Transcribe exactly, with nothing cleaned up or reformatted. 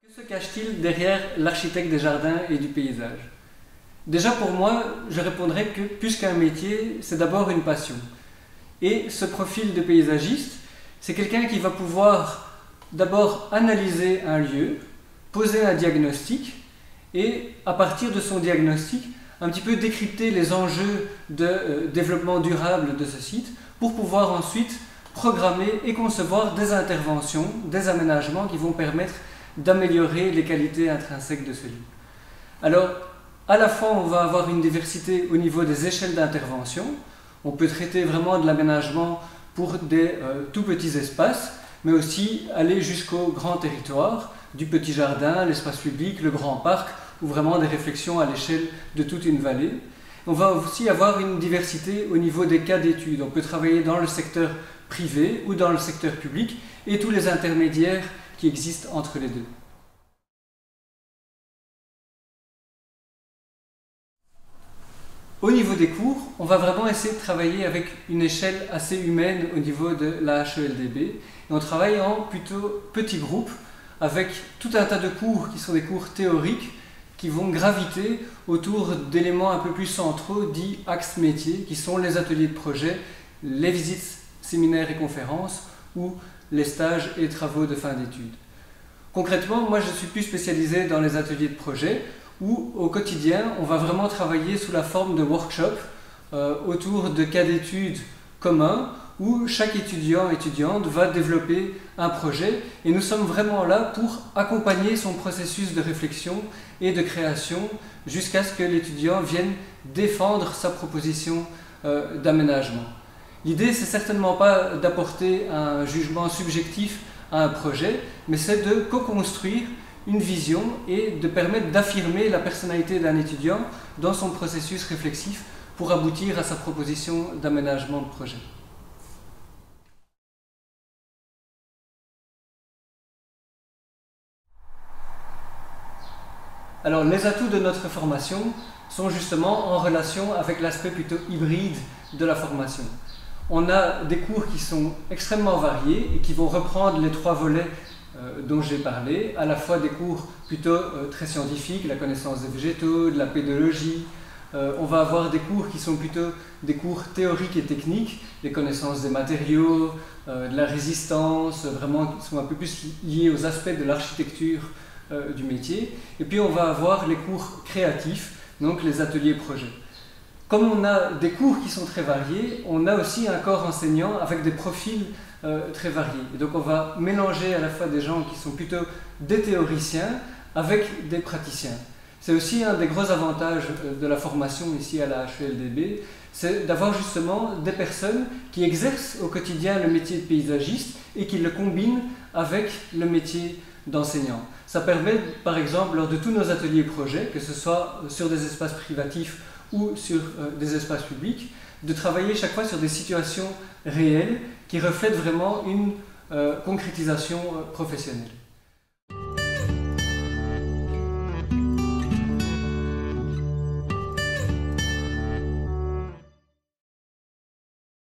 Que se cache-t-il derrière l'architecte des jardins et du paysage? Déjà pour moi, je répondrais que plus qu'un métier, c'est d'abord une passion. Et ce profil de paysagiste, c'est quelqu'un qui va pouvoir d'abord analyser un lieu, poser un diagnostic et à partir de son diagnostic, un petit peu décrypter les enjeux de euh, développement durable de ce site pour pouvoir ensuite programmer et concevoir des interventions, des aménagements qui vont permettre d'améliorer les qualités intrinsèques de ce lieu. Alors, à la fois, on va avoir une diversité au niveau des échelles d'intervention. On peut traiter vraiment de l'aménagement pour des euh, tout petits espaces, mais aussi aller jusqu'au grand territoire, du petit jardin, l'espace public, le grand parc, ou vraiment des réflexions à l'échelle de toute une vallée. On va aussi avoir une diversité au niveau des cas d'études. On peut travailler dans le secteur privé ou dans le secteur public et tous les intermédiaires qui existent entre les deux. Au niveau des cours, on va vraiment essayer de travailler avec une échelle assez humaine au niveau de la H E L D B. Et on travaille en plutôt petits groupes avec tout un tas de cours qui sont des cours théoriques qui vont graviter autour d'éléments un peu plus centraux dits axes métiers, qui sont les ateliers de projet, les visites, séminaires et conférences ou les stages et travaux de fin d'études. Concrètement, moi je suis plus spécialisé dans les ateliers de projet où au quotidien on va vraiment travailler sous la forme de workshops euh, autour de cas d'études communs où chaque étudiant et étudiante va développer un projet et nous sommes vraiment là pour accompagner son processus de réflexion et de création jusqu'à ce que l'étudiant vienne défendre sa proposition euh, d'aménagement. L'idée, c'est certainement pas d'apporter un jugement subjectif à un projet, mais c'est de co-construire une vision et de permettre d'affirmer la personnalité d'un étudiant dans son processus réflexif pour aboutir à sa proposition d'aménagement de projet. Alors, les atouts de notre formation sont justement en relation avec l'aspect plutôt hybride de la formation. On a des cours qui sont extrêmement variés et qui vont reprendre les trois volets euh, dont j'ai parlé, à la fois des cours plutôt euh, très scientifiques, la connaissance des végétaux, de la pédologie. Euh, on va avoir des cours qui sont plutôt des cours théoriques et techniques, les connaissances des matériaux, euh, de la résistance, vraiment qui sont un peu plus liés aux aspects de l'architecture euh, du métier. Et puis on va avoir les cours créatifs, donc les ateliers projets. Comme on a des cours qui sont très variés, on a aussi un corps enseignant avec des profils euh, très variés. Et donc on va mélanger à la fois des gens qui sont plutôt des théoriciens avec des praticiens. C'est aussi un des gros avantages de la formation ici à la H E L D B, c'est d'avoir justement des personnes qui exercent au quotidien le métier de paysagiste et qui le combinent avec le métier d'enseignant. Ça permet par exemple lors de tous nos ateliers projets, que ce soit sur des espaces privatifs ou sur euh, des espaces publics, de travailler chaque fois sur des situations réelles qui reflètent vraiment une euh, concrétisation euh, professionnelle.